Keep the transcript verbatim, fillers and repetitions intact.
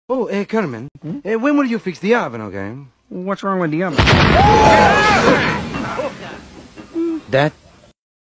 Oh, uh, Carmen, hmm? uh, when will you fix the oven, okay? What's wrong with the oven? That